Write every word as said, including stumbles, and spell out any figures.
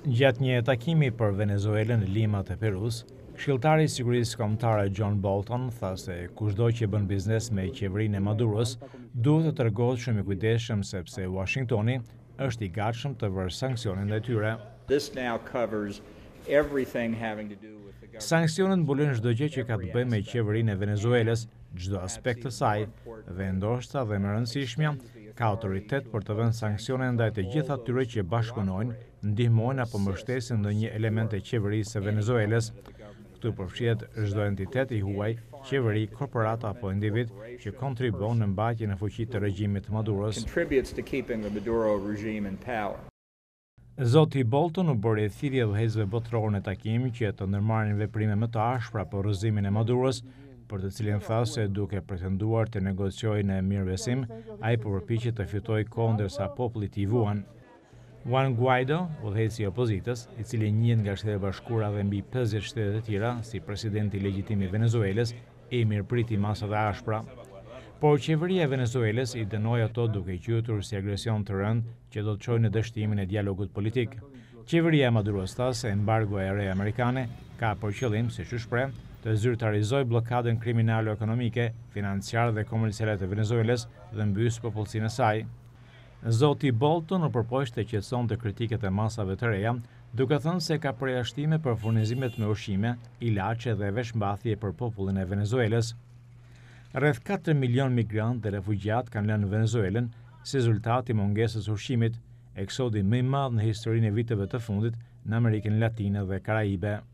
Gjatë një takimi për Venezuelën në Lima të Perus, Këshilltari i Sigurisë Kombëtare John Bolton tha se kushdo që bën biznes me qeverinë e Maduros duhet të tregohet shumë i kujdesshëm sepse Washingtoni është i gatshëm të vërë sanksione ndaj tyre. This now covers everything having to do with the government. Sanksionet mbulojnë çdo gjë që ka të bëjë me qeverinë e Venezuelës, çdo aspekt të saj, dhe ndoshta dhe më rëndësishmja, ka autoritet për të vënë sanksione ndaj të gjithë atyre që bashkëpunojnë, ndihmojnë apo mbështesin ndonjë element të qeverisë së Venezuelës. Këtu përfshihet çdo entitet i huaj, qeveri, korporat apo individ që kontribuon në mbajtjen e fuqisë të regjimit të Maduros. Contributes to keeping the Maduro regime in power. Zoti Bolton u bëri thirrje udhëheqësve botëror në takim që të ndërmarrin veprime më të ashpra për rrëzimin e Maduros, për të cilin tha se duke pretenduar të negociojë në mirëbesim, ai po përpiqet të fitojë kohë ndërsa populli t'i vuan. Juan Guaido, udhëheqësi i opozitës, i cili njihet nga Shtetet e Bashkuara dhe mbi pesëdhjetë shtete të tjera si presidenti legjitim i Venezuelës, e mirëpriti masat e ashpra. Por qeveria e Venezuelës i dënoi ato duke i quajtur si agresion të rënd që do të çojë në dështimin e dialogut politik. Qeveria e Maduros tha se embargoja e re amerikane ka për qëllim, siç u shpreh, të zyrtarizojë bllokadën kriminalo-ekonomike, financiare dhe komerciale të Venezuelës dhe mbys popullsinë e saj. Zoti Bolton u përpoq të qetësonte kritiket e masave të reja, duke thënë se ka përjashtime për furnizimet me ushqime, ilaçe dhe veshmbathje për popullin e Venezuelës. Rreth katër milion migrantë dhe refugjat kanë lënë Venezuelën si rezultat i mungesës ushqimit, eksodi më i madh në historinë e viteve të fundit në Amerikën Latine dhe Karaibe.